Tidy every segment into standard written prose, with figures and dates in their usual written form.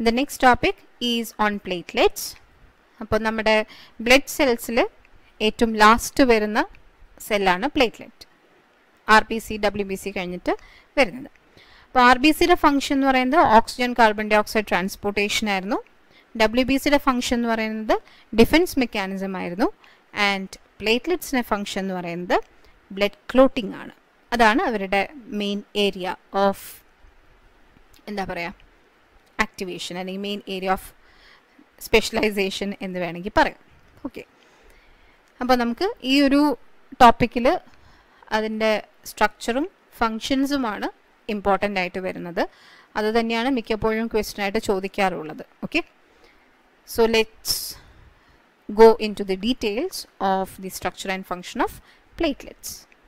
The next topic is on platelets. അപ്പോൾ നമ്മുടെ blood സെൽസിൽ ഏറ്റവും ലാസ്റ്റ് വരുന്ന സെല്ലാണ് പ്ലേറ്റ്ലെറ്റ്. RBC WBC കഴിഞ്ഞിട്ട് വരുന്നത്. അപ്പോൾ RBCയുടെ ഫംഗ്ഷൻ എന്ന് പറയുന്നത് oxygen carbon dioxide transportation ആയിരുന്നു. WBCയുടെ ഫംഗ്ഷൻ എന്ന് പറയുന്നത് ഡിഫൻസ് മെക്കാനിസം ആയിരുന്നു. ആൻഡ് പ്ലേറ്റ്ലെറ്റ്സിൻ്റെ ഫംഗ്ഷൻ എന്ന് പറയുന്നത് ബ്ലഡ് ക്ലോട്ടിംഗ് ആണ്. അതാണ് അവരുടെ മെയിൻ ഏരിയ ഓഫ് എന്താ പറയുക ആക്ടിവേഷൻ അല്ലെങ്കിൽ മെയിൻ ഏരിയ ഓഫ് സ്പെഷ്യലൈസേഷൻ എന്ന് വേണമെങ്കിൽ പറയാം. ഓക്കെ, അപ്പോൾ നമുക്ക് ഈ ഒരു ടോപ്പിക്കിൽ അതിൻ്റെ സ്ട്രക്ചറും ഫങ്ഷൻസുമാണ് ഇമ്പോർട്ടൻ്റ് ആയിട്ട് വരുന്നത്. അത് തന്നെയാണ് മിക്കപ്പോഴും ക്വസ്റ്റ്യൻ ആയിട്ട് ചോദിക്കാറുള്ളത്. Okay, so let's go into the details of the structure and function of platelets.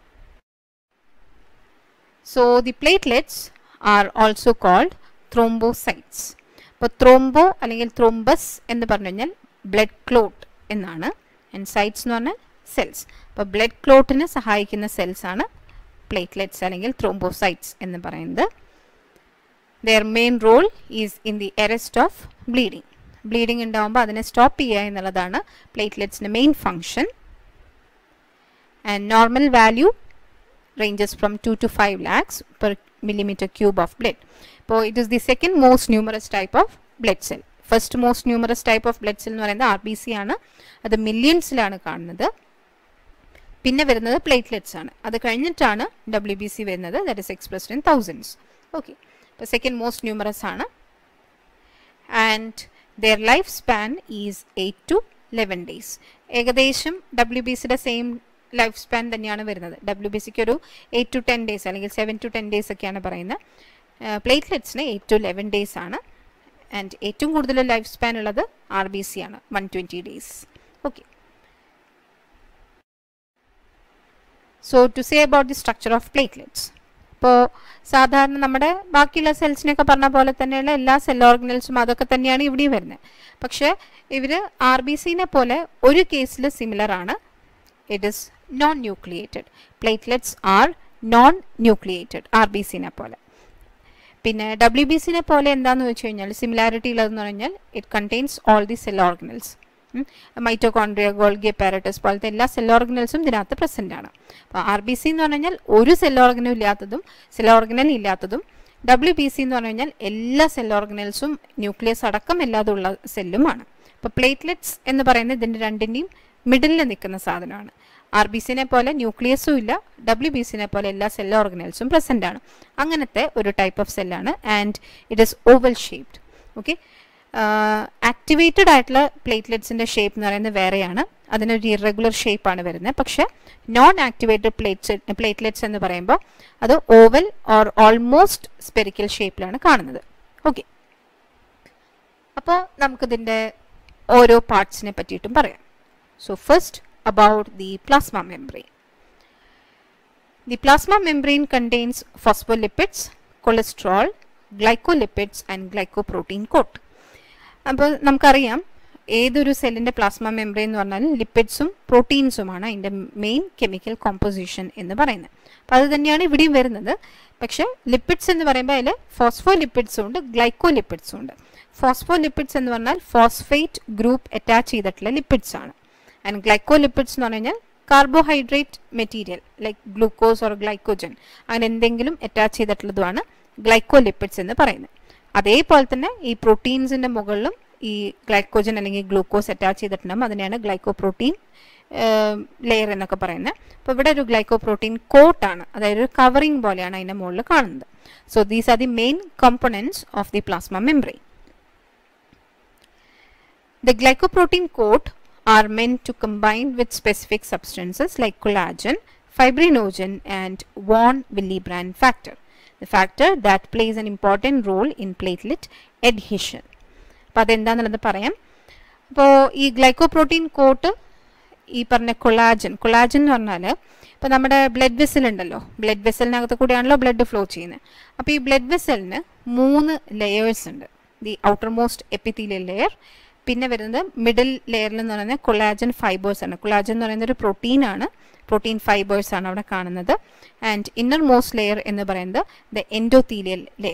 So the platelets are also called thrombocytes. അപ്പോൾ ത്രോംബോ അല്ലെങ്കിൽ ത്രോംബസ് എന്ന് പറഞ്ഞു കഴിഞ്ഞാൽ ബ്ലഡ് ക്ലോട്ട് എന്നാണ്. ആൻഡ് സൈറ്റ്സ് എന്ന് പറഞ്ഞാൽ സെൽസ്. അപ്പോൾ ബ്ലഡ് ക്ലോട്ടിന് സഹായിക്കുന്ന സെൽസ് ആണ് പ്ലേറ്റ്ലെറ്റ്സ് അല്ലെങ്കിൽ ത്രോംബോസൈറ്റ്സ് എന്ന് പറയുന്നത്. Their main role is in the arrest of bleeding. Bleeding ഉണ്ടാകുമ്പോൾ അതിനെ സ്റ്റോപ്പ് ചെയ്യുക എന്നുള്ളതാണ് പ്ലേറ്റ്ലെറ്റ്സിൻ്റെ main function. And normal value ranges from 2 to 5 lakhs per millimeter cube of blood. അപ്പോൾ it is the second most numerous type of blood cell. First most numerous type of blood cell എന്ന് പറയുന്നത് RBC ആണ്. അത് മില്യൺസിലാണ് കാണുന്നത്. പിന്നെ വരുന്നത് platelets ആണ്. അത് കഴിഞ്ഞിട്ടാണ് WBC വരുന്നത്. That is expressed in thousands. Okay, അപ്പോൾ സെക്കൻഡ് മോസ്റ്റ് ന്യൂമറസ് ആണ്. And their lifespan is 8 to 11 days. ഏകദേശം WBCയുടെ സെയിം ലൈഫ് സ്പാൻ തന്നെയാണ് വരുന്നത്. WBCക്ക് ഒരു 8 to 10 days അല്ലെങ്കിൽ 7 to 10 days ഒക്കെയാണ് പറയുന്നത്. പ്ലേറ്റ്ലെറ്റ്സിന് 8 to 11 days ആണ്. ആൻഡ് ഏറ്റവും കൂടുതൽ ലൈഫ് സ്പാൻ ഉള്ളത് RBC ആണ്, 120 days. Okay, so to say about the structure of platelets. ഇപ്പോൾ സാധാരണ നമ്മുടെ ബാക്കിയുള്ള സെൽസിനൊക്കെ പറഞ്ഞ പോലെ തന്നെയുള്ള എല്ലാ സെൽ ഓർഗനൽസും അതൊക്കെ തന്നെയാണ് ഇവിടെയും വരുന്നത്. പക്ഷേ ഇവർ RBCനെ പോലെ ഒരു കേസിൽ സിമിലർ ആണ്. It is non nucleated. Platelets are non nucleated RBCനെ പോലെ. പിന്നെ WBCനെ പോലെ എന്താണെന്ന് വെച്ച് കഴിഞ്ഞാൽ സിമിലാരിറ്റി ഉള്ളതെന്ന് പറഞ്ഞാൽ it contains all the cell organelles. Mitochondria, Golgi apparatus പോലത്തെ എല്ലാ സെൽ ഓർഗനൽസും ഇതിനകത്ത് പ്രസൻ്റ് ആണ്. അപ്പോൾ RBC എന്ന് പറഞ്ഞു കഴിഞ്ഞാൽ ഒരു സെൽ ഓർഗനും ഇല്ലാത്തതും സെൽ ഓർഗനൽ ഇല്ലാത്തതും, WBC എന്ന് പറഞ്ഞു കഴിഞ്ഞാൽ എല്ലാ സെൽ ഓർഗനൽസും ന്യൂക്ലിയസ് അടക്കം എല്ലാതുള്ള സെല്ലുമാണ്. അപ്പോൾ പ്ലേറ്റ്ലെറ്റ്സ് എന്ന് പറയുന്നത് ഇതിൻ്റെ രണ്ടിൻ്റെയും മിഡിലിൽ നിൽക്കുന്ന സാധനമാണ്. RBCനെ പോലെ ന്യൂക്ലിയസും ഇല്ല, WBCനെ പോലെ എല്ലാ സെൽ ഓർഗനൽസും പ്രസൻ്റ് ആണ്. അങ്ങനത്തെ ഒരു ടൈപ്പ് ഓഫ് സെല്ലാണ്. And it is oval shaped. Okay, activated ആയിട്ടുള്ള പ്ലേറ്റ്ലെറ്റ്സിൻ്റെ ഷേപ്പ് എന്ന് പറയുന്നത് വേറെയാണ്. അതിനൊരു ഇറഗുലർ ഷേപ്പാണ് വരുന്നത്. പക്ഷേ നോൺ ആക്ടിവേറ്റഡ് പ്ലേറ്റ്ലെറ്റ്സ് എന്ന് പറയുമ്പോൾ അത് ഓവൽ ഓർ ഓൾമോസ്റ്റ് സ്പെറിക്കൽ ഷേപ്പിലാണ് കാണുന്നത്. ഓക്കെ, അപ്പോൾ നമുക്കിതിൻ്റെ ഓരോ പാർട്സിനെ പറ്റിയിട്ടും പറയാം. So first about the plasma membrane. The plasma membrane contains phospholipids, cholesterol, glycolipids and glycoprotein coat. അപ്പോൾ നമുക്കറിയാം ഏതൊരു സെല്ലിൻ്റെ പ്ലാസ്മ മെംബ്രെയിൻ എന്ന് പറഞ്ഞാൽ ലിപ്പിഡ്സും പ്രോട്ടീൻസുമാണ് അതിൻ്റെ മെയിൻ കെമിക്കൽ കോമ്പോസിഷൻ എന്ന് പറയുന്നത്. അപ്പോൾ അത് തന്നെയാണ് ഇവിടെയും വരുന്നത്. പക്ഷേ ലിപ്പിഡ്സ് എന്ന് പറയുമ്പോൾ അതിൽ ഫോസ്ഫോലിപ്പിഡ്സും ഉണ്ട്, ഗ്ലൈക്കോലിപ്പിഡ്സും ഉണ്ട്. ഫോസ്ഫോലിപ്പിഡ്സ് എന്ന് പറഞ്ഞാൽ ഫോസ്ഫേറ്റ് ഗ്രൂപ്പ് അറ്റാച്ച് ചെയ്തിട്ടുള്ള ലിപ്പിഡ്സ് ആണ്. ആൻഡ് ഗ്ലൈക്കോലിപ്പിഡ്സ് എന്ന് പറഞ്ഞു കഴിഞ്ഞാൽ carbohydrate material like glucose or glycogen അങ്ങനെ എന്തെങ്കിലും അറ്റാച്ച് ചെയ്തിട്ടുള്ളതുമാണ് ഗ്ലൈക്കോലിപ്പിഡ്സ് എന്ന് പറയുന്നത്. അതേപോലെ തന്നെ ഈ പ്രോട്ടീൻസിൻ്റെ മുകളിലും ഈ ഗ്ലൈക്കോജൻ അല്ലെങ്കിൽ ഗ്ലൂക്കോസ് അറ്റാച്ച് ചെയ്തിട്ടുണ്ടാകും. അതിനെയാണ് ഗ്ലൈക്കോപ്രോട്ടീൻ ലെയർ എന്നൊക്കെ പറയുന്നത്. അപ്പോൾ ഇവിടെ ഒരു ഗ്ലൈക്കോപ്രോട്ടീൻ കോട്ടാണ്, അതായത് ഒരു കവറിങ് പോലെയാണ് അതിൻ്റെ മുകളിൽ കാണുന്നത്. So these are the main components of the plasma membrane. The glycoprotein coat are meant to combine with specific substances like collagen, fibrinogen and von Willebrand factor, the factor that plays an important role in platelet adhesion. അപ്പോൾ അതെന്താണെന്നുള്ളത് പറയാം. അപ്പോൾ ഈ glycoprotein coat ഈ പറഞ്ഞ collagen എന്ന് പറഞ്ഞാൽ ഇപ്പോൾ നമ്മുടെ ബ്ലഡ് വെസൽ ഉണ്ടല്ലോ, ബ്ലഡ് വെസലിനകത്ത് കൂടിയാണല്ലോ ബ്ലഡ് ഫ്ലോ ചെയ്യുന്നത്. അപ്പോൾ ഈ ബ്ലഡ് വെസലിന് 3 ലെയേഴ്സ് ഉണ്ട്. The outermost epithelial layer, പിന്നെ വരുന്നത് മിഡിൽ ലെയറിൽ എന്ന് പറയുന്നത് കൊളാജൻ ഫൈബേഴ്സ് ആണ്. കൊളാജൻ എന്ന് പറയുന്നത് ഒരു പ്രോട്ടീനാണ്, പ്രോട്ടീൻ ഫൈബേഴ്സ് ആണ് അവിടെ കാണുന്നത്. ആൻഡ് ഇന്നർ മോസ്റ്റ് ലെയർ എന്ന് പറയുന്നത് ദ എൻഡോത്തീലിയൽ ലെയർ.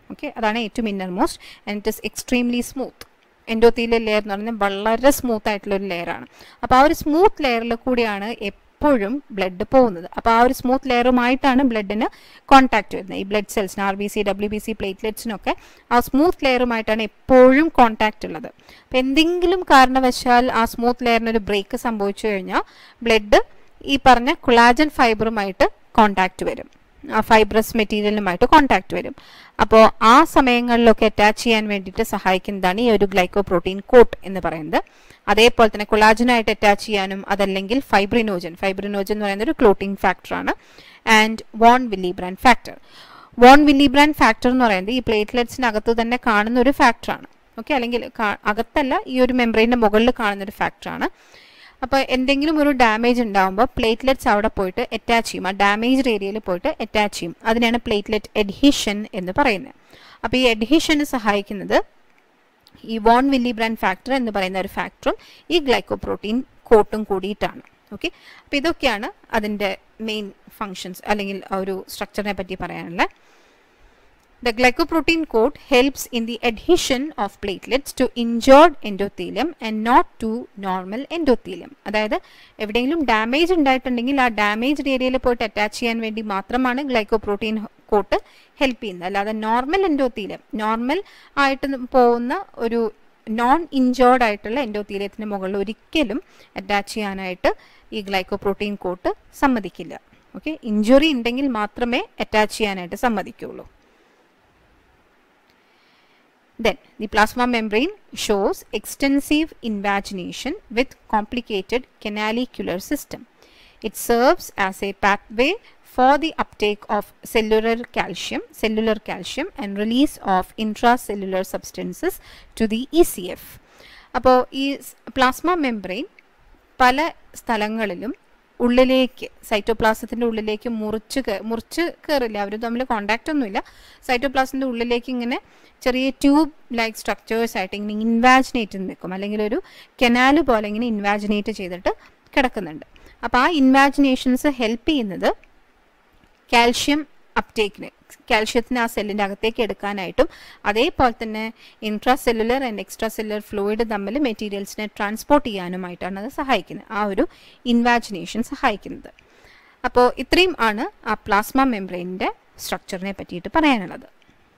ഓക്കെ, അതാണ് ഏറ്റവും innermost. And it is extremely smooth. Endothelial layer എന്ന് പറഞ്ഞാൽ വളരെ സ്മൂത്ത് ആയിട്ടുള്ളൊരു ലെയറാണ്. അപ്പോൾ ആ ഒരു സ്മൂത്ത് ലെയറിൽ കൂടിയാണ് എപ്പോഴും ബ്ലഡ് പോകുന്നത്. അപ്പോൾ ആ ഒരു സ്മൂത്ത് ലെയറുമായിട്ടാണ് ബ്ലഡിന് കോൺടാക്ട് വരുന്നത്. ഈ ബ്ലഡ് സെൽസിന് RBC, WBC, പ്ലേറ്റ്ലെറ്റ്സിനൊക്കെ ആ സ്മൂത്ത് ലെയറുമായിട്ടാണ് എപ്പോഴും കോൺടാക്റ്റ് ഉള്ളത്. അപ്പോൾ എന്തെങ്കിലും കാരണവശാൽ ആ സ്മൂത്ത് ലെയറിനൊരു ബ്രേക്ക് സംഭവിച്ചു കഴിഞ്ഞാൽ ബ്ലഡ് ഈ പറഞ്ഞ കൊളാജൻ ഫൈബറുമായിട്ട് കോൺടാക്റ്റ് വരും, ആ ഫൈബ്രസ് മെറ്റീരിയലുമായിട്ട് കോൺടാക്റ്റ് വരും. അപ്പോൾ ആ സമയങ്ങളിലൊക്കെ അറ്റാച്ച് ചെയ്യാൻ വേണ്ടിയിട്ട് സഹായിക്കുന്നതാണ് ഈ ഒരു ഗ്ലൈക്കോപ്രോട്ടീൻ കോട്ട് എന്ന് പറയുന്നത്. അതേപോലെ തന്നെ കൊളാജനായിട്ട് അറ്റാച്ച് ചെയ്യാനും, അതല്ലെങ്കിൽ ഫൈബ്രിനോജൻ എന്ന് പറയുന്ന ഒരു ക്ലോട്ടിംഗ് ഫാക്ടറാണ്. ആൻഡ് വോൺ വില്ലിബ്രാൻഡ് ഫാക്ടർ എന്ന് പറയുന്നത് ഈ പ്ലേറ്റ്ലെറ്റ്സിനകത്ത് തന്നെ കാണുന്ന ഒരു ഫാക്ടറാണ്. ഓക്കെ, അല്ലെങ്കിൽ അകത്തല്ല, ഈ ഒരു മെംബ്രെയിൻ്റെ മുകളിൽ കാണുന്ന ഒരു ഫാക്ടറാണ്. അപ്പോൾ എന്തെങ്കിലും ഒരു ഡാമേജ് ഉണ്ടാകുമ്പോൾ പ്ലേറ്റ്ലെറ്റ്സ് അവിടെ പോയിട്ട് അറ്റാച്ച് ചെയ്യും, ആ ഡാമേജ്ഡ് ഏരിയയിൽ പോയിട്ട് അറ്റാച്ച് ചെയ്യും. അതിനാണ് പ്ലേറ്റ്ലെറ്റ് എഡ്ഹീഷൻ എന്ന് പറയുന്നത്. അപ്പോൾ ഈ എഡ്ഹീഷന് സഹായിക്കുന്നത് ഈ വോൺ വില്ലിബ്രാൻഡ് ഫാക്ടർ എന്ന് പറയുന്ന ഒരു ഫാക്ടറും ഈ ഗ്ലൈക്കോപ്രോട്ടീൻ കോട്ടും കൂടിയിട്ടാണ്. ഓക്കെ, അപ്പോൾ ഇതൊക്കെയാണ് അതിൻ്റെ മെയിൻ ഫങ്ഷൻസ് അല്ലെങ്കിൽ ആ ഒരു സ്ട്രക്ചറിനെ പറ്റി പറയാനുള്ളത്. The glycoprotein coat helps in the adhesion of platelets to injured endothelium and not to normal endothelium. അതായത് എവിടെയെങ്കിലും ഡാമേജ് ഉണ്ടായിട്ടുണ്ടെങ്കിൽ ആ ഡാമേജ്ഡ് ഏരിയയിൽ പോയിട്ട് അറ്റാച്ച് ചെയ്യാൻ വേണ്ടി മാത്രമാണ് ഗ്ലൈക്കോപ്രോട്ടീൻ കോട്ട് ഹെൽപ്പ് ചെയ്യുന്നത്. അല്ലാതെ നോർമൽ എൻഡോത്തീലിയം, നോർമൽ ആയിട്ട് പോകുന്ന ഒരു നോൺ ഇഞ്ചേർഡ് ആയിട്ടുള്ള എൻഡോത്തീലിയത്തിന് മുകളിൽ ഒരിക്കലും അറ്റാച്ച് ചെയ്യാനായിട്ട് ഈ ഗ്ലൈക്കോപ്രോട്ടീൻ കോട്ട് സമ്മതിക്കില്ല. ഓക്കെ, ഇഞ്ചുറി ഉണ്ടെങ്കിൽ മാത്രമേ അറ്റാച്ച് ചെയ്യാനായിട്ട് സമ്മതിക്കുള്ളൂ. Then the plasma membrane shows extensive invagination with complicated canalicular system. It serves as a pathway for the uptake of cellular calcium and release of intracellular substances to the ECF. അപ്പോൾ ഈ plasma membrane പല സ്ഥലങ്ങളിലും ഉള്ളിലേക്ക്, സൈറ്റോപ്ലാസത്തിൻ്റെ ഉള്ളിലേക്ക് മുറിച്ച് കയറില്ല, അവർ തമ്മിൽ contact ഒന്നുമില്ല. സൈറ്റോപ്ലാസത്തിൻ്റെ ഉള്ളിലേക്ക് ഇങ്ങനെ ചെറിയ ട്യൂബ് ലൈക്ക് സ്ട്രക്ചേഴ്സ് ആയിട്ട് ഇങ്ങനെ ഇൻവാജിനേറ്റ് നിൽക്കും, അല്ലെങ്കിൽ ഒരു കനാല് പോലെ ഇങ്ങനെ ഇൻവാജിനേറ്റ് ചെയ്തിട്ട് കിടക്കുന്നുണ്ട്. അപ്പോൾ ആ ഇൻവാജിനേഷൻസ് ഹെൽപ്പ് ചെയ്യുന്നത് കാൽഷ്യം അപ്ടേക്കിന്, കാൽഷ്യത്തിന് ആ സെല്ലിൻ്റെ അകത്തേക്ക് എടുക്കാനായിട്ടും, അതേപോലെ തന്നെ intra cellular and extra cellular fluid തമ്മിൽ മെറ്റീരിയൽസിനെ ട്രാൻസ്പോർട്ട് ചെയ്യാനുമായിട്ടാണ് അത് സഹായിക്കുന്നത്, ആ ഒരു ഇൻവാജിനേഷൻ സഹായിക്കുന്നത്. അപ്പോൾ ഇത്രയും ആണ് ആ പ്ലാസ്മ മെംബ്രെയിനിൻ്റെ സ്ട്രക്ചറിനെ പറ്റിയിട്ട് പറയാനുള്ളത്.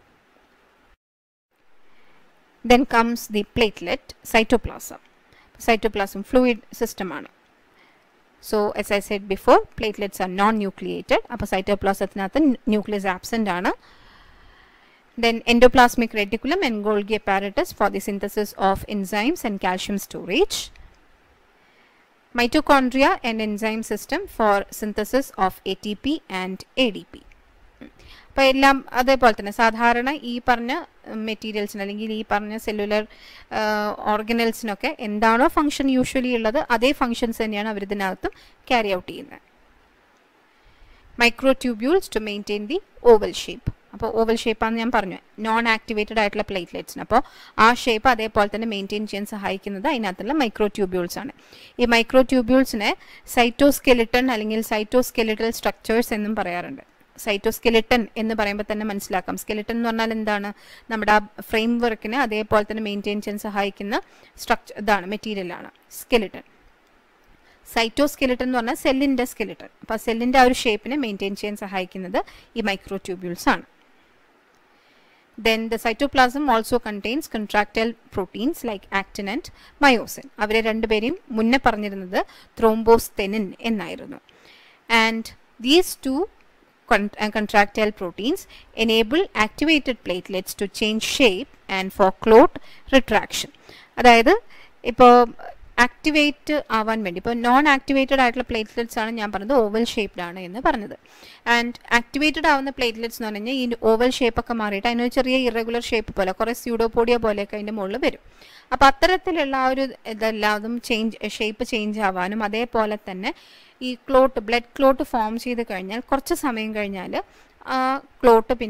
Then comes the platelet cytoplasm. Cytoplasm fluid system ആണ്. So as I said before, platelets are non-nucleated. അപ്പോൾ സൈറ്റോപ്ലാസത്തിനകത്ത് ന്യൂക്ലിയസ് ആബ്സെൻ്റ് ആണ്. Then endoplasmic reticulum and Golgi apparatus for the synthesis of enzymes and calcium storage. Mitochondria and enzyme system for synthesis of ATP and ADP. അപ്പോൾ എല്ലാം അതേപോലെ തന്നെ സാധാരണ ഈ പറഞ്ഞ മെറ്റീരിയൽസിന് അല്ലെങ്കിൽ ഈ പറഞ്ഞ സെല്ലുലർ ഓർഗനൽസിനൊക്കെ എന്താണോ ഫംഗ്ഷൻ യൂഷ്വലി ഉള്ളത് അതേ ഫങ്ഷൻസ് തന്നെയാണ് അവർ ഇതിനകത്തും ക്യാരി ഔട്ട് ചെയ്യുന്നത്. Microtubules to maintain the oval shape. അപ്പോൾ ഓവൽ ഷേപ്പാണെന്ന് ഞാൻ പറഞ്ഞു, നോൺ ആക്ടിവേറ്റഡ് ആയിട്ടുള്ള പ്ലേറ്റ്ലെറ്റ്സിന്. അപ്പോൾ ആ ഷേപ്പ് അതേപോലെ തന്നെ മെയിൻറ്റെയിൻ ചെയ്യാൻ സഹായിക്കുന്നത് അതിനകത്തുള്ള മൈക്രോട്യൂബ്യൂൾസ് ആണ്. ഈ മൈക്രോട്യൂബ്യൂൾസിനെ സൈറ്റോസ്കെലിട്ടൺ അല്ലെങ്കിൽ സൈറ്റോസ്കെലിറ്റൽ സ്ട്രക്ചേഴ്സ് എന്നും പറയാറുണ്ട്. സൈറ്റോസ്കെലിട്ടൺ എന്ന് പറയുമ്പോൾ തന്നെ മനസ്സിലാക്കാം, സ്കെലിട്ടൺ എന്ന് പറഞ്ഞാൽ എന്താണ്, നമ്മുടെ ആ ഫ്രെയിം വർക്കിനെ അതേപോലെ തന്നെ മെയിൻറ്റെയിൻ ചെയ്യാൻ സഹായിക്കുന്ന ഇതാണ്, മെറ്റീരിയലാണ് സ്കെലിട്ടൺ. സൈറ്റോസ്കെലിട്ടൺ എന്ന് പറഞ്ഞാൽ സെല്ലിൻ്റെ സ്കെലിട്ടൺ. അപ്പോൾ ആ സെല്ലിൻ്റെ ആ ഒരു ഷേപ്പിനെ മെയിൻറ്റെയിൻ ചെയ്യാൻ സഹായിക്കുന്നത് ഈ മൈക്രോട്യൂബ്യൂൾസ് ആണ്. Then the cytoplasm also contains contractile proteins like actin and myosin. അവരെ രണ്ടുപേരെയും മുന്നേ പറഞ്ഞിരുന്നത് ത്രോംബോസ്തെനിൻ എന്നായിരുന്നു. And these two contractile proteins enable activated platelets to change shape and for clot retraction. അതായത് ഇപ്പോൾ ആക്ടിവേറ്റ് ആവാൻ വേണ്ടി, ഇപ്പോൾ നോൺ ആക്ടിവേറ്റഡ് ആയിട്ടുള്ള പ്ലേറ്റ്ലെറ്റ്സ് ആണ് ഞാൻ പറഞ്ഞത് ഓവൽ ഷേപ്ഡ് ആണ് എന്ന് പറഞ്ഞത്. ആൻഡ് ആക്ടിവേറ്റഡ് ആവുന്ന പ്ലേറ്റ്ലെറ്റ്സ് എന്ന് പറഞ്ഞു കഴിഞ്ഞാൽ ഈ ഓവൽ ഷേപ്പൊക്കെ മാറിയിട്ട് അതിനൊരു ചെറിയ ഇറഗുലർ ഷേപ്പ് പോലെ കുറേ സ്യൂഡോപോഡിയ പോലെയൊക്കെ അതിൻ്റെ മുകളിൽ വരും. അപ്പോൾ അത്തരത്തിലുള്ള ആ ഒരു ഇതെല്ലാതും ഷേപ്പ് ചേഞ്ച് ആവാനും അതേപോലെ തന്നെ ഈ ബ്ലഡ് ക്ലോട്ട് ഫോം ചെയ്ത് കഴിഞ്ഞാൽ കുറച്ച് സമയം കഴിഞ്ഞാൽ ആ ക്ലോട്ട് പിന്നെ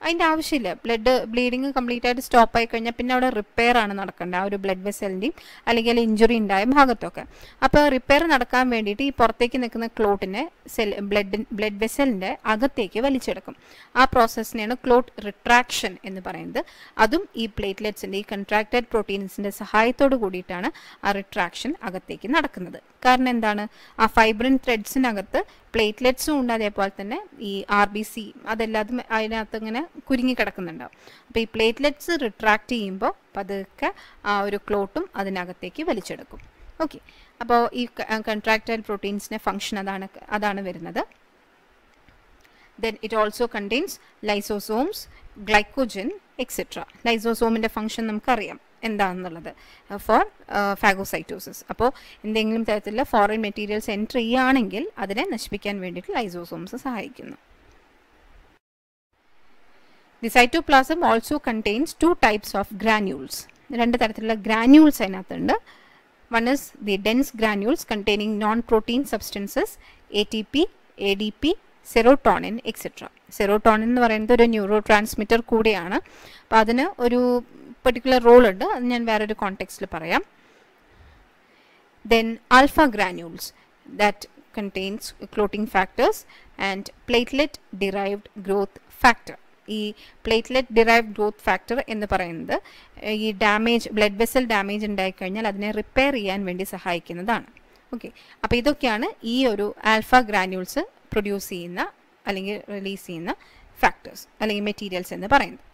അതിൻ്റെ ആവശ്യമില്ല. ബ്ലീഡിങ് കംപ്ലീറ്റ് ആയിട്ട് സ്റ്റോപ്പ് ആയി കഴിഞ്ഞാൽ പിന്നെ അവിടെ റിപ്പയർ ആണ് നടക്കേണ്ടത്, ആ ഒരു ബ്ലഡ് വെസലിൻ്റെയും അല്ലെങ്കിൽ ഇഞ്ചുറി ഉണ്ടായ ഭാഗത്തൊക്കെ. അപ്പോൾ റിപ്പയർ നടക്കാൻ വേണ്ടിയിട്ട് ഈ പുറത്തേക്ക് നിൽക്കുന്ന ക്ലോട്ടിനെ ബ്ലഡ് വെസലിൻ്റെ അകത്തേക്ക് വലിച്ചെടുക്കും. ആ പ്രോസസ്സിനെയാണ് ക്ലോട്ട് റിട്രാക്ഷൻ എന്ന് പറയുന്നത്. അതും ഈ പ്ലേറ്റ്ലെറ്റ്സിൻ്റെ ഈ കൺട്രാക്റ്റഡ് പ്രോട്ടീൻസിൻ്റെ സഹായത്തോട് കൂടിയിട്ടാണ് ആ റിട്രാക്ഷൻ അകത്തേക്ക് നടക്കുന്നത്. കാരണം എന്താണ്, ആ ഫൈബ്രിൻ ത്രെഡ്സിനകത്ത് പ്ലേറ്റ്ലെറ്റ്സും ഉണ്ട്, അതേപോലെ തന്നെ ഈ RBC അതെല്ലാതും അതിനകത്ത് ഇങ്ങനെ കുരുങ്ങി കിടക്കുന്നുണ്ടാവും. അപ്പോൾ ഈ പ്ലേറ്റ്ലെറ്റ്സ് റിട്രാക്ട് ചെയ്യുമ്പോൾ പതുക്കെ ആ ഒരു ക്ലോട്ടും അതിനകത്തേക്ക് വലിച്ചെടുക്കും. ഓക്കെ, അപ്പോൾ ഈ കൺട്രാക്റ്റൈൽ പ്രോട്ടീൻസിൻ്റെ ഫങ്ഷൻ അതാണ് വരുന്നത്. Then it also contains lysosomes, glycogen, etc. ലൈസോസോമിൻ്റെ ഫങ്ഷൻ നമുക്കറിയാം എന്താണെന്നുള്ളത് ഫോർ ഫാഗോസൈറ്റോസിസ്. അപ്പോൾ എന്തെങ്കിലും തരത്തിലുള്ള ഫോറിൻ മെറ്റീരിയൽസ് എൻറ്റർ ചെയ്യുകയാണെങ്കിൽ അതിനെ നശിപ്പിക്കാൻ വേണ്ടിയിട്ട് ലൈസോസോംസ് സഹായിക്കുന്നു. The cytoplasm also contains 2 types of granules. 2 തരത്തിലുള്ള ഗ്രാന്യൂൾസ് അതിനകത്തുണ്ട്. One is the dense granules containing non-protein substances, ATP, ADP, serotonin etcetera. Serotonin എന്ന് പറയുന്നത് ഒരു ന്യൂറോ ട്രാൻസ്മിറ്റർ കൂടിയാണ്. അപ്പോൾ അതിന് ഒരു പെർട്ടിക്കുലർ റോൾ ഉണ്ട്, അത് ഞാൻ വേറൊരു കോണ്ടെക്സ്റ്റിൽ പറയാം. Then alpha granules that contains clotting factors and platelet derived growth factor. ഈ പ്ലേറ്റ്ലെറ്റ് ഡിറൈവ്ഡ് ഗ്രോത്ത് ഫാക്ടർ എന്ന് പറയുന്നത് ഈ ബ്ലഡ് വെസൽ ഡാമേജ് ഉണ്ടായിക്കഴിഞ്ഞാൽ അതിനെ റിപ്പയർ ചെയ്യാൻ വേണ്ടി സഹായിക്കുന്നതാണ്. ഓക്കെ, അപ്പോൾ ഇതൊക്കെയാണ് ഈ ഒരു ആൽഫ ഗ്രാന്യൂൾസ് പ്രൊഡ്യൂസ് ചെയ്യുന്ന അല്ലെങ്കിൽ റിലീസ് ചെയ്യുന്ന ഫാക്ടേഴ്സ് അല്ലെങ്കിൽ മെറ്റീരിയൽസ് എന്ന് പറയുന്നത്.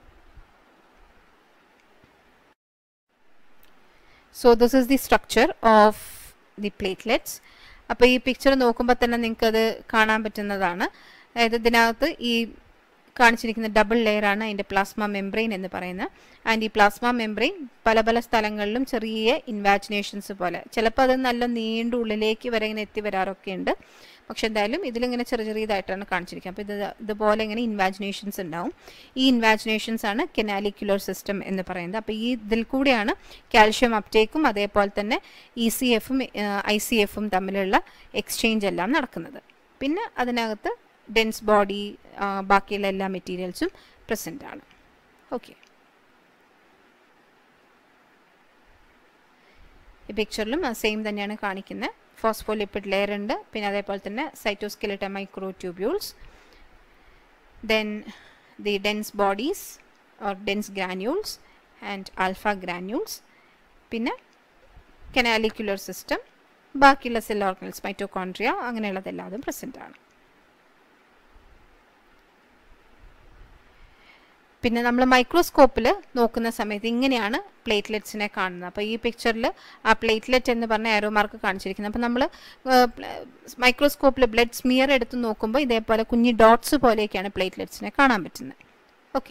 So this is the structure of the platelets. അപ്പോൾ ഈ പിക്ചർ നോക്കുമ്പോൾ തന്നെ നിങ്ങൾക്കത് കാണാൻ പറ്റുന്നതാണ്. അതായത് ഇതിനകത്ത് ഈ കാണിച്ചിരിക്കുന്ന ഡബിൾ ലെയറാണ് അതിൻ്റെ പ്ലാസ്മ മെംബ്രെയിൻ എന്ന് പറയുന്നത്. ആൻഡ് ഈ പ്ലാസ്മ മെംബ്രെയിൻ പല പല സ്ഥലങ്ങളിലും ചെറിയ ഇൻവാജിനേഷൻസ് പോലെ, ചിലപ്പോൾ അത് നല്ല നീണ്ട ഉള്ളിലേക്ക് വരെ ഇങ്ങനെ എത്തി വരാറൊക്കെ ഉണ്ട്. പക്ഷെ എന്തായാലും ഇതിലിങ്ങനെ ചെറിയതായിട്ടാണ് കാണിച്ചിരിക്കുന്നത്. അപ്പോൾ ഇതുപോലെ ഇങ്ങനെ ഇൻവാജിനേഷൻസ് ഉണ്ടാവും. ഈ ഇൻവാജിനേഷൻസ് ആണ് കനാലിക്കുലർ സിസ്റ്റം എന്ന് പറയുന്നത്. അപ്പോൾ ഈ ഇതിൽ കൂടെയാണ് കാൽഷ്യം അപ്ടേക്കും അതേപോലെ തന്നെ ECFും ICFും തമ്മിലുള്ള എക്സ്ചേഞ്ച് എല്ലാം നടക്കുന്നത്. പിന്നെ അതിനകത്ത് ഡെൻസ് ബോഡി ബാക്കിയുള്ള എല്ലാ മെറ്റീരിയൽസും പ്രസൻ്റ് ആണ്. ഓക്കെ, ഈ പിക്ചറിലും സെയിം തന്നെയാണ് കാണിക്കുന്നത്. ഫോസ്ഫോലിപ്പിഡ് ലെയർ ഉണ്ട്, പിന്നെ അതേപോലെ തന്നെ cytoskeleton microtubules, then the dense bodies or dense granules and alpha granules, പിന്നെ കനാലിക്കുലർ സിസ്റ്റം, ബാക്കിയുള്ള സെൽ ഓർഗനൽസ് മൈറ്റോകോൺട്രിയ അങ്ങനെയുള്ളതെല്ലാതും പ്രസൻ്റ് ആണ്. പിന്നെ നമ്മൾ മൈക്രോസ്കോപ്പിൽ നോക്കുന്ന സമയത്ത് ഇങ്ങനെയാണ് പ്ലേറ്റ്ലെറ്റ്സിനെ കാണുന്നത്. അപ്പോൾ ഈ പിക്ചറിൽ ആ പ്ലേറ്റ്ലെറ്റ് എന്ന് പറഞ്ഞ ആരോ മാർക്ക് കാണിച്ചിരിക്കുന്നത്. അപ്പോൾ നമ്മൾ മൈക്രോസ്കോപ്പിൽ ബ്ലഡ് സ്മിയർ എടുത്ത് നോക്കുമ്പോൾ ഇതേപോലെ കുഞ്ഞി ഡോട്ട്സ് പോലെയൊക്കെയാണ് പ്ലേറ്റ്ലെറ്റ്സിനെ കാണാൻ പറ്റുന്നത്. Okay,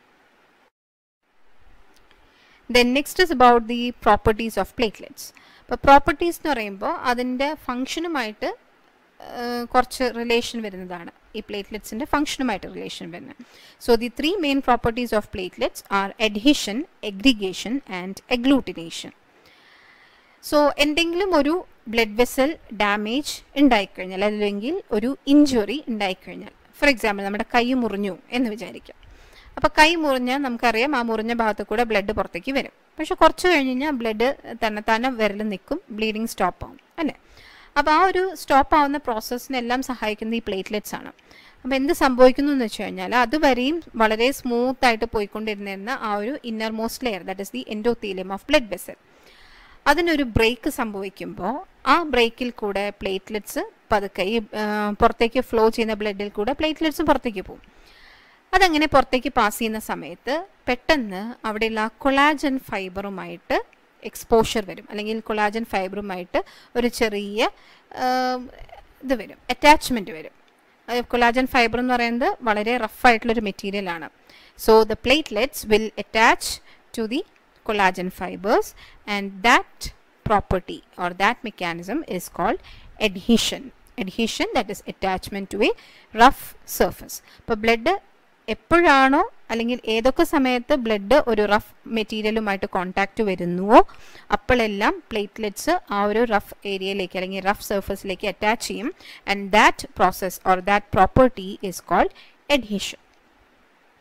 then next is about the properties of platelets. അപ്പോൾ പ്രോപ്പർട്ടീസ് എന്ന് പറയുമ്പോൾ അതിൻ്റെ ഫങ്ഷനുമായിട്ട് കുറച്ച് റിലേഷൻ വരുന്നതാണ്. ഈ പ്ലേറ്റ്ലെറ്റ്സിൻ്റെ ഫങ്ഷനുമായിട്ട് റിലേഷൻ വരുന്നത്. So the 3 main properties of platelets are adhesion, aggregation and agglutination. So എന്തെങ്കിലും ഒരു ബ്ലഡ് വെസൽ ഡാമേജ് ഉണ്ടായിക്കഴിഞ്ഞാൽ അല്ലെങ്കിൽ ഒരു ഇഞ്ചുറി ഉണ്ടായിക്കഴിഞ്ഞാൽ, ഫോർ എക്സാമ്പിൾ നമ്മുടെ കൈ മുറിഞ്ഞു എന്ന് വിചാരിക്കാം. അപ്പോൾ കൈ മുറിഞ്ഞാൽ നമുക്കറിയാം ആ മുറിഞ്ഞ ഭാഗത്ത് കൂടെ ബ്ലഡ് പുറത്തേക്ക് വരും. പക്ഷെ കുറച്ച് കഴിഞ്ഞ് കഴിഞ്ഞാൽ ബ്ലഡ് തന്നെ വിരൽ നിൽക്കും, ബ്ലീഡിങ് സ്റ്റോപ്പ് ആവും അല്ലേ. അപ്പോൾ ആ ഒരു സ്റ്റോപ്പ് ആവുന്ന പ്രോസസ്സിനെല്ലാം സഹായിക്കുന്നത് ഈ പ്ലേറ്റ്ലെറ്റ്സ് ആണ്. അപ്പോൾ എന്ത് സംഭവിക്കുന്നു എന്ന് വെച്ച് കഴിഞ്ഞാൽ അതുവരെയും വളരെ സ്മൂത്തായിട്ട് പോയിക്കൊണ്ടിരുന്ന ആ ഒരു innermost layer, that is the endothelium of blood vessel, അതിനൊരു ബ്രേക്ക് സംഭവിക്കുമ്പോൾ ആ ബ്രേക്കിൽ കൂടെ പ്ലേറ്റ്ലെറ്റ്സ് പതുക്കെ ഈ പുറത്തേക്ക് ഫ്ലോ ചെയ്യുന്ന ബ്ലഡിൽ കൂടെ പ്ലേറ്റ്ലെറ്റ്സും പുറത്തേക്ക് പോകും. അതങ്ങനെ പുറത്തേക്ക് പാസ് ചെയ്യുന്ന സമയത്ത് പെട്ടെന്ന് അവിടെയുള്ള കൊളാജൻ ഫൈബറുമായിട്ട് എക്സ്പോഷർ വരും, അല്ലെങ്കിൽ കൊളാജൻ ഫൈബറുമായിട്ട് ഒരു ചെറിയ ഇത് വരും, അറ്റാച്ച്മെൻറ്റ് വരും. കൊളാജൻ ഫൈബർ എന്ന് പറയുന്നത് വളരെ റഫായിട്ടുള്ളൊരു മെറ്റീരിയലാണ്. So the platelets will attach to the collagen fibres and that property or that mechanism is called adhesion. Adhesion, that is attachment to a rough surface. അപ്പോൾ ബ്ലഡ് എപ്പോഴാണോ അല്ലെങ്കിൽ ഏതൊക്കെ സമയത്ത് ബ്ലഡ് ഒരു റഫ് മെറ്റീരിയലുമായിട്ട് കോൺടാക്റ്റ് വരുന്നുവോ അപ്പോഴെല്ലാം പ്ലേറ്റ്ലെറ്റ്സ് ആ ഒരു rough ഏരിയയിലേക്ക് അല്ലെങ്കിൽ റഫ് സർഫസിലേക്ക് അറ്റാച്ച് ചെയ്യും. And that process or that property is called adhesion.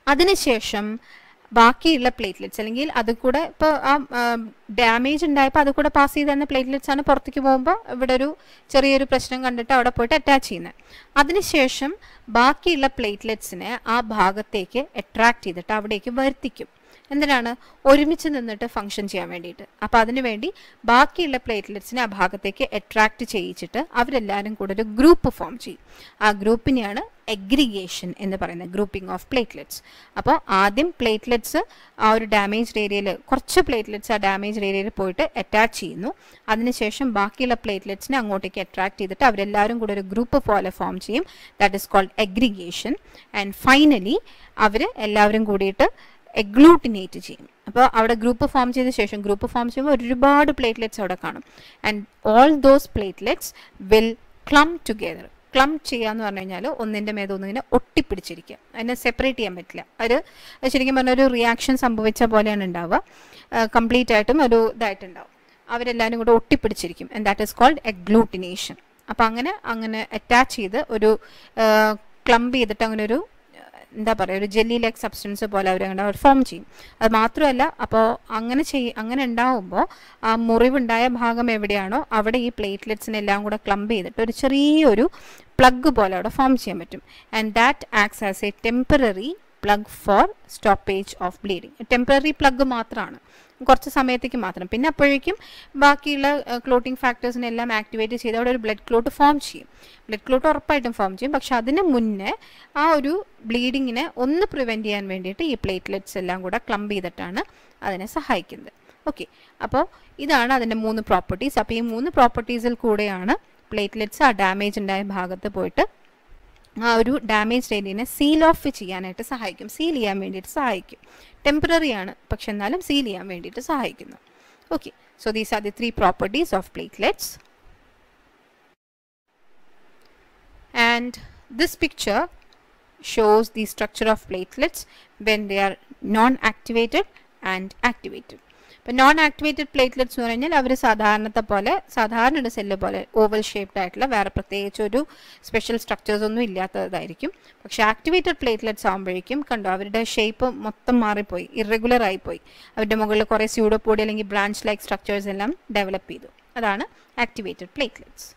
അതിനുശേഷം ബാക്കിയുള്ള പ്ലേറ്റ്ലെറ്റ്സ് അല്ലെങ്കിൽ അത് കൂടെ ഇപ്പോൾ ആ ഡാമേജ് ഉണ്ടായപ്പോൾ അത് കൂടെ പാസ് ചെയ്ത് തന്ന പ്ലേറ്റ്ലെറ്റ്സ് ആണ് പുറത്തേക്ക് പോകുമ്പോൾ ഇവിടെ ഒരു ചെറിയൊരു പ്രശ്നം കണ്ടിട്ട് അവിടെ പോയിട്ട് അറ്റാച്ച് ചെയ്യുന്നത്. അതിനുശേഷം ബാക്കിയുള്ള പ്ലേറ്റ്ലെറ്റ്സിനെ ആ ഭാഗത്തേക്ക് അട്രാക്ട് ചെയ്തിട്ട് അവിടേക്ക് വരുത്തിക്കും. എന്തിനാണ്? ഒരുമിച്ച് നിന്നിട്ട് ഫങ്ഷൻ ചെയ്യാൻ വേണ്ടിയിട്ട്. അപ്പോൾ അതിനുവേണ്ടി ബാക്കിയുള്ള പ്ലേറ്റ്ലെറ്റ്സിനെ ആ ഭാഗത്തേക്ക് അട്രാക്ട് ചെയ്യിച്ചിട്ട് അവരെല്ലാവരും കൂടെ ഒരു ഗ്രൂപ്പ് ഫോം ചെയ്യും. ആ ഗ്രൂപ്പിനെയാണ് എഗ്രിഗേഷൻ എന്ന് പറയുന്നത്, ഗ്രൂപ്പിംഗ് ഓഫ് പ്ലേറ്റ്ലെറ്റ്സ്. അപ്പോൾ ആദ്യം പ്ലേറ്റ്ലെറ്റ്സ് ആ ഒരു ഡാമേജ്ഡ് ഏരിയയിൽ, കുറച്ച് പ്ലേറ്റ്ലെറ്റ്സ് ആ ഡാമേജ്ഡ് ഏരിയയിൽ പോയിട്ട് അറ്റാച്ച് ചെയ്യുന്നു. അതിനുശേഷം ബാക്കിയുള്ള പ്ലേറ്റ്ലെറ്റ്സിനെ അങ്ങോട്ടേക്ക് അട്രാക്ട് ചെയ്തിട്ട് അവരെല്ലാവരും കൂടെ ഒരു ഗ്രൂപ്പ് പോലെ ഫോം ചെയ്യും. That is called aggregation. And finally അവർ എല്ലാവരും കൂടിയിട്ട് എഗ്ലൂട്ടിനേറ്റ് ചെയ്യും. അപ്പോൾ അവിടെ ഗ്രൂപ്പ് ഫോം ചെയ്ത ശേഷം, ഗ്രൂപ്പ് ഫോം ചെയ്യുമ്പോൾ ഒരുപാട് പ്ലേറ്റ്ലെറ്റ്സ് അവിടെ കാണും. And all those platelets will clump together. Clump ചെയ്യുക എന്ന് പറഞ്ഞു കഴിഞ്ഞാൽ ഒന്നിൻ്റെ മേത് ഒന്നിങ്ങനെ ഒട്ടിപ്പിടിച്ചിരിക്കുക, അതിനെ സെപ്പറേറ്റ് ചെയ്യാൻ പറ്റില്ല. അത് ശരിക്കും പറഞ്ഞാൽ ഒരു റിയാക്ഷൻ സംഭവിച്ച പോലെയാണ് ഉണ്ടാവുക. കംപ്ലീറ്റ് ആയിട്ടും ഒരു ഇതായിട്ടുണ്ടാവും. അവരെല്ലാവരും കൂടെ ഒട്ടിപ്പിടിച്ചിരിക്കും. And that is called agglutination. അപ്പോൾ അങ്ങനെ അറ്റാച്ച് ചെയ്ത് ഒരു ക്ലംപ് ചെയ്തിട്ട് അങ്ങനെ ഒരു എന്താ പറയുക, ഒരു ജെല്ലി ലൈക്ക് സബ്സ്റ്റൻസ് പോലെ അവർ ഫോം ചെയ്യും. അത് മാത്രമല്ല, അപ്പോൾ അങ്ങനെ ഉണ്ടാവുമ്പോൾ ആ മുറിവുണ്ടായ ഭാഗം എവിടെയാണോ അവിടെ ഈ പ്ലേറ്റ്ലെറ്റ്സിനെല്ലാം കൂടെ ക്ലംപ് ചെയ്തിട്ട് ഒരു ചെറിയൊരു പ്ലഗ് പോലെ അവിടെ ഫോം ചെയ്യാൻ പറ്റും. And that acts as a temporary plug for stoppage of bleeding. Temporary plug മാത്രമാണ്, കുറച്ച് സമയത്തേക്ക് മാത്രം. പിന്നെ അപ്പോഴേക്കും ബാക്കിയുള്ള ക്ലോട്ടിംഗ് ഫാക്ടേഴ്സിനെല്ലാം ആക്ടിവേറ്റ് ചെയ്ത് അവിടെ ഒരു ബ്ലഡ് ക്ലോട്ട് ഫോം ചെയ്യും. ബ്ലഡ് ക്ലോട്ട് ഉറപ്പായിട്ടും ഫോം ചെയ്യും. പക്ഷെ അതിന് മുന്നേ ആ ഒരു ബ്ലീഡിങ്ങിനെ ഒന്ന് പ്രിവെൻറ്റ് ചെയ്യാൻ വേണ്ടിയിട്ട് ഈ പ്ലേറ്റ്ലെറ്റ്സ് എല്ലാം കൂടെ ക്ലംപ് ചെയ്തിട്ടാണ് അതിനെ സഹായിക്കുന്നത്. ഓക്കെ, അപ്പോൾ ഇതാണ് അതിൻ്റെ 3 പ്രോപ്പർട്ടീസ്. അപ്പോൾ ഈ 3 പ്രോപ്പർട്ടീസിൽ കൂടെയാണ് പ്ലേറ്റ്ലെറ്റ്സ് ആ ഡാമേജ് ഉണ്ടായ ഭാഗത്ത് പോയിട്ട് ആ ഒരു ഡാമേജ് ഏരിയനെ സീൽ ഓഫ് ചെയ്യാനായിട്ട് സഹായിക്കും, സീൽ ചെയ്യാൻ വേണ്ടിയിട്ട് സഹായിക്കും. ടെമ്പററി ആണ്, പക്ഷെ എന്നാലും സീൽ ചെയ്യാൻ വേണ്ടിയിട്ട് സഹായിക്കുന്നു. Okay, so these are the 3 properties of platelets. And this picture shows the structure of platelets when they are non-activated and activated. ഇപ്പോൾ നോൺ ആക്ടിവേറ്റഡ് പ്ലേറ്റ്ലെറ്റ്സ് എന്ന് പറഞ്ഞാൽ അവർ സാധാരണ ഒരു സെല്ല് പോലെ ഓവൽ ഷേപ്ഡ് ആയിട്ടുള്ള വേറെ പ്രത്യേകിച്ച് ഒരു സ്പെഷ്യൽ സ്ട്രക്ചേഴ്സ് ഒന്നും ഇല്ലാത്തതായിരിക്കും. പക്ഷേ ആക്ടിവേറ്റഡ് പ്ലേറ്റ്ലെറ്റ്സ് ആകുമ്പോഴേക്കും കണ്ടോ അവരുടെ ഷേപ്പ് മൊത്തം മാറിപ്പോയി, ഇറഗുലർ ആയിപ്പോയി. അവരുടെ മുകളിൽ കുറേ സ്യൂഡോപോഡി അല്ലെങ്കിൽ ബ്രാഞ്ച് ലൈക്ക് സ്ട്രക്ചേഴ്സ് എല്ലാം ഡെവലപ്പ് ചെയ്തു. അതാണ് ആക്ടിവേറ്റഡ് പ്ലേറ്റ്ലെറ്റ്സ്.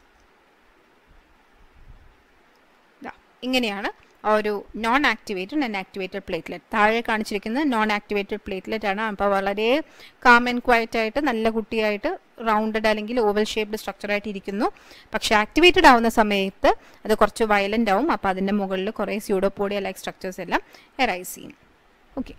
ഇങ്ങനെയാണ് ഒരു non activated and activated platelet. താഴെ കാണിച്ചിരിക്കുന്നത് നോൺ ആക്ടിവേറ്റഡ് പ്ലേറ്റ്ലെറ്റ് ആണ്. അപ്പോൾ വളരെ കാം ആൻഡ് ക്വയറ്റ് ആയിട്ട് നല്ല കുട്ടിയായിട്ട് റൗണ്ടഡ് അല്ലെങ്കിൽ ഓവൽ ഷേപ്ഡ് സ്ട്രക്ചറായിട്ട് ഇരിക്കുന്നു. പക്ഷേ ആക്ടിവേറ്റഡ് ആവുന്ന സമയത്ത് അത് കുറച്ച് വയലൻ്റ് ആവും. അപ്പോൾ അതിൻ്റെ മുകളിൽ കുറേ സ്യൂഡോപോഡിയ ലൈക്ക് സ്ട്രക്ചേഴ്സ് എല്ലാം എറൈസ് ചെയ്യും. Okay,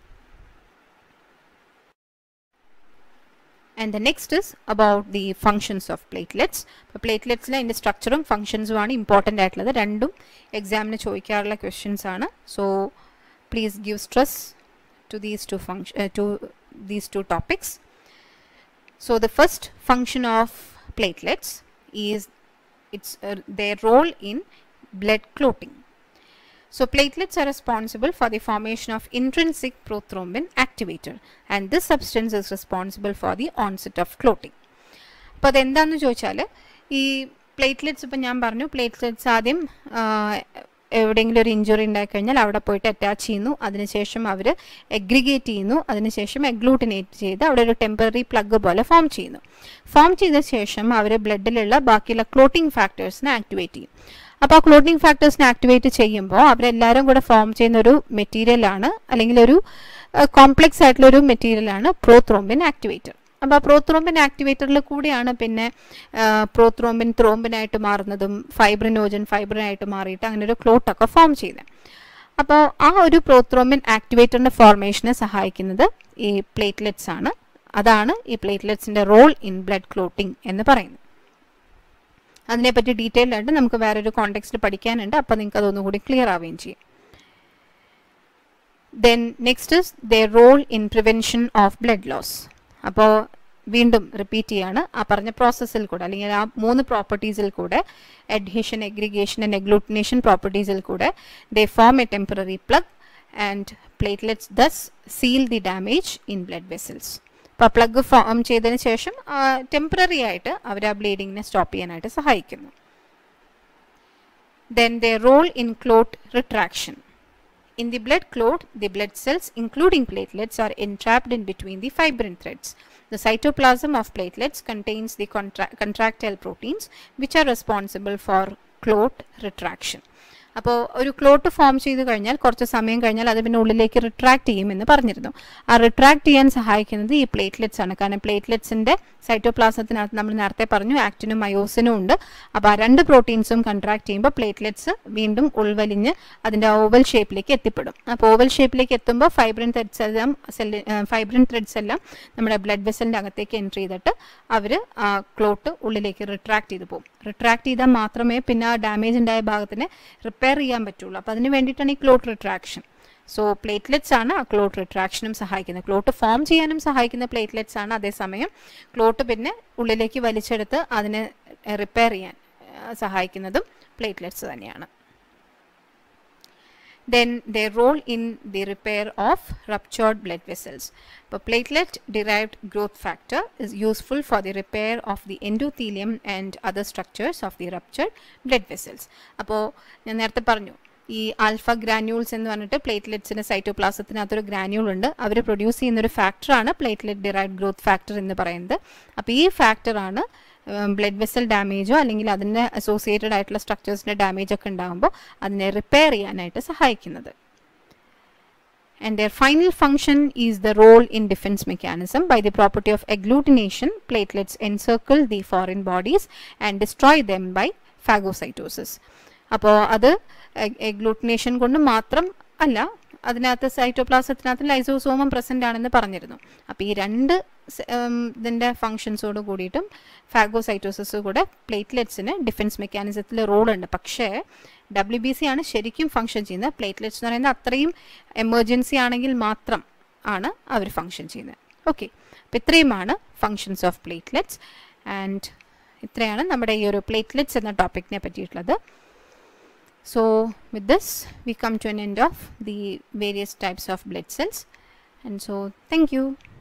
and the next is about the functions of platelets. Platelets la inde structure um functions aanu important aayittulladu, rendum exam ne choikkarulla questions aanu. So please give stress to these two topics. So the first function of platelets is their role in blood clotting. So platelets are responsible for the formation of intrinsic prothrombin activator, and this substance is responsible for the onset of clotting. അപ്പോൾ അതെന്താണെന്ന് ചോദിച്ചാൽ ഈ platelets, ഇപ്പം ഞാൻ പറഞ്ഞു platelets ആദ്യം എവിടെയെങ്കിലും ഒരു ഇഞ്ചുറി ഉണ്ടായിക്കഴിഞ്ഞാൽ അവിടെ പോയിട്ട് അറ്റാച്ച് ചെയ്യുന്നു. അതിനുശേഷം അവർ എഗ്രിഗേറ്റ് ചെയ്യുന്നു. അതിനുശേഷം എഗ്ലൂട്ടിനേറ്റ് ചെയ്ത് അവിടെ ഒരു ടെമ്പററി പ്ലഗ് പോലെ ഫോം ചെയ്യുന്നു. ഫോം ചെയ്ത ശേഷം അവർ ബ്ലഡിലുള്ള ബാക്കിയുള്ള ക്ലോട്ടിംഗ് ഫാക്ടേഴ്സിനെ ആക്ടിവേറ്റ് ചെയ്യും. അപ്പോൾ ആ ക്ലോട്ടിംഗ് ഫാക്ടേഴ്സിനെ ആക്ടിവേറ്റ് ചെയ്യുമ്പോൾ അവരെല്ലാവരും കൂടെ ഫോം ചെയ്യുന്ന ഒരു മെറ്റീരിയലാണ് അല്ലെങ്കിൽ ഒരു കോംപ്ലക്സ് ആയിട്ടുള്ള ഒരു മെറ്റീരിയലാണ് പ്രോത്രോംബിൻ ആക്ടിവേറ്റർ. അപ്പോൾ ആ പ്രോത്രോംബിൻ ആക്ടിവേറ്ററിൽ കൂടിയാണ് പിന്നെ പ്രോത്രോംബിൻ ത്രോംബിനായിട്ട് മാറുന്നതും ഫൈബ്രിനായിട്ട് മാറിയിട്ട് അങ്ങനെ ഒരു ക്ലോട്ടൊക്കെ ഫോം ചെയ്യുന്നത്. അപ്പോൾ ആ ഒരു പ്രോത്രോംബിൻ ആക്ടിവേറ്ററിൻ്റെ ഫോർമേഷനെ സഹായിക്കുന്നത് ഈ പ്ലേറ്റ്ലെറ്റ്സ് ആണ്. അതാണ് ഈ പ്ലേറ്റ്ലെറ്റ്സിൻ്റെ റോൾ ഇൻ ബ്ലഡ് ക്ലോട്ടിംഗ് എന്ന് പറയുന്നത്. അതിനെപ്പറ്റി ഡീറ്റെയിൽഡ് ആയിട്ട് നമുക്ക് വേറൊരു കോണ്ടെക്സ്റ്റിൽ പഠിക്കാനുണ്ട്. അപ്പോൾ നിങ്ങൾക്ക് അതൊന്നുകൂടി ക്ലിയർ ആവുകയും ചെയ്യും. Then next is their role in prevention of blood loss. അപ്പോൾ വീണ്ടും റിപ്പീറ്റ് ചെയ്യാണ്, ആ പറഞ്ഞ പ്രോസസ്സിൽ കൂടെ അല്ലെങ്കിൽ ആ 3 പ്രോപ്പർട്ടീസിൽ കൂടെ അഡ്ഹീഷൻ, എഗ്രിഗേഷൻ ആൻഡ് എഗ്ലൂട്ടിനേഷൻ പ്രോപ്പർട്ടീസിൽ കൂടെ they form a temporary plug and platelets thus seal the damage in blood vessels. അപ്പോൾ പ്ലഗ് ഫോം ചെയ്തതിന് ശേഷം ടെമ്പററി ആയിട്ട് അവർ ആ ബ്ലീഡിങ്ങിനെ സ്റ്റോപ്പ് ചെയ്യാനായിട്ട് സഹായിക്കുന്നു. Then the role in clot retraction. In the blood clot, the blood cells, including platelets, are entrapped in between the fibrin threads. The cytoplasm of platelets contains the contractile proteins which are responsible for clot retraction. അപ്പോൾ ഒരു clot form ചെയ്ത് കഴിഞ്ഞാൽ കുറച്ച് സമയം കഴിഞ്ഞാൽ അത് പിന്നെ ഉള്ളിലേക്ക് റിട്രാക്ട് ചെയ്യുമെന്ന് പറഞ്ഞിരുന്നു. ആ റിട്രാക്ട് ചെയ്യാൻ സഹായിക്കുന്നത് ഈ പ്ലേറ്റ്ലെറ്റ്സ് ആണ്. കാരണം പ്ലേറ്റ്ലെറ്റ്സിൻ്റെ സൈറ്റോപ്ലാസത്തിനകത്ത് നമ്മൾ നേരത്തെ പറഞ്ഞു ആക്റ്റിനും മയോസിനും ഉണ്ട്. അപ്പോൾ ആ രണ്ട് പ്രോട്ടീൻസും കൺട്രാക്ട് ചെയ്യുമ്പോൾ പ്ലേറ്റ്ലെറ്റ്സ് വീണ്ടും ഉൾവലിഞ്ഞ് അതിൻ്റെ ഓവൽ ഷേപ്പിലേക്ക് എത്തിപ്പെടും. അപ്പോൾ ഓവൽ ഷേപ്പിലേക്ക് എത്തുമ്പോൾ ഫൈബ്രിൻ ത്രെഡ്സ് എല്ലാം നമ്മുടെ ബ്ലഡ് വെസലിൻ്റെ അകത്തേക്ക് എൻട്രി ചെയ്തിട്ട് അവർ ആ ക്ലോട്ട് ഉള്ളിലേക്ക് റിട്രാക്ട് ചെയ്ത് പോകും. റിട്രാക്ട് ചെയ്താൽ മാത്രമേ പിന്നെ ആ ഡാമേജ് ഉണ്ടായ ഭാഗത്തിനെ റിപ്പയർ ചെയ്യാൻ പറ്റുള്ളൂ. അപ്പോൾ അതിന് വേണ്ടിയിട്ടാണ് ഈ ക്ലോട്ട് റിട്രാക്ഷൻ. സോ പ്ലേറ്റ്ലെറ്റ്സ് ആണ് ആ ക്ലോട്ട് റിട്രാക്ഷനും സഹായിക്കുന്നത്. ക്ലോട്ട് ഫോം ചെയ്യാനും സഹായിക്കുന്ന പ്ലേറ്റ്ലെറ്റ്സ് ആണ്. അതേസമയം ക്ലോട്ട് പിന്നെ ഉള്ളിലേക്ക് വലിച്ചെടുത്ത് അതിനെ റിപ്പയർ ചെയ്യാൻ സഹായിക്കുന്നതും പ്ലേറ്റ്ലെറ്റ്സ് തന്നെയാണ്. Then their role in the repair of ruptured blood vessels. So platelet derived growth factor is useful for the repair of the endothelium and other structures of the ruptured blood vessels. അപ്പോൾ ഞാൻ നേരത്തെ പറഞ്ഞു ഈ alpha granules എന്ന് പറഞ്ഞിട്ട് പ്ലേറ്റ്ലെറ്റ്സിൻ്റെ സൈറ്റോപ്ലാസത്തിനകത്തൊരു granule ഉണ്ട്. അവർ produce ചെയ്യുന്നൊരു ഫാക്ടറാണ് പ്ലേറ്റ്ലെറ്റ് ഡിറൈവ്ഡ് ഗ്രോത്ത് ഫാക്ടർ എന്ന് പറയുന്നത്. അപ്പോൾ ഈ ഫാക്ടറാണ് ബ്ലഡ് വെസൽ ഡാമേജോ അല്ലെങ്കിൽ അതിൻ്റെ അസോസിയേറ്റഡ് ആയിട്ടുള്ള സ്ട്രക്ചേഴ്സിൻ്റെ ഡാമേജ് ഒക്കെ ഉണ്ടാകുമ്പോൾ അതിനെ റിപ്പയർ ചെയ്യാനായിട്ട് സഹായിക്കുന്നത്. And their final function is the role in defense mechanism. By the property of agglutination, platelets encircle the foreign bodies and destroy them by phagocytosis. അപ്പോൾ അത് എഗ്ലൂട്ടിനേഷൻ കൊണ്ട് മാത്രം അല്ല, അതിനകത്ത് സൈറ്റോപ്ലാസത്തിനകത്ത് ലൈസോസോമം പ്രസൻ്റ് ആണെന്ന് പറഞ്ഞിരുന്നു. അപ്പോൾ ഈ രണ്ട് ഇതിൻ്റെ ഫങ്ഷൻസോട് കൂടിയിട്ടും ഫാഗോസൈറ്റോസിസ് കൂടെ പ്ലേറ്റ്ലെറ്റ്സിന് ഡിഫൻസ് മെക്കാനിസത്തിൽ റോളുണ്ട്. പക്ഷേ WBC ആണ് ശരിക്കും ഫങ്ഷൻ ചെയ്യുന്നത്. പ്ലേറ്റ്ലെറ്റ്സ് എന്ന് പറയുന്നത് അത്രയും എമർജൻസി ആണെങ്കിൽ മാത്രം ആണ് അവർ ഫങ്ഷൻ ചെയ്യുന്നത്. ഓക്കെ, അപ്പോൾ ഇത്രയുമാണ് ഫങ്ഷൻസ് ഓഫ് പ്ലേറ്റ്ലെറ്റ്സ്. ആൻഡ് ഇത്രയാണ് നമ്മുടെ ഈ ഒരു പ്ലേറ്റ്ലെറ്റ്സ് എന്ന ടോപ്പിക്കിനെ പറ്റിയിട്ടുള്ളത്. So with this we come to an end of the various types of blood cells, and so thank you.